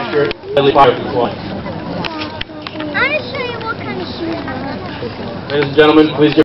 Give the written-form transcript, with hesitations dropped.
T-shirt, fire flying. I'm going to show you what kind of shoes I have. Ladies and gentlemen, please give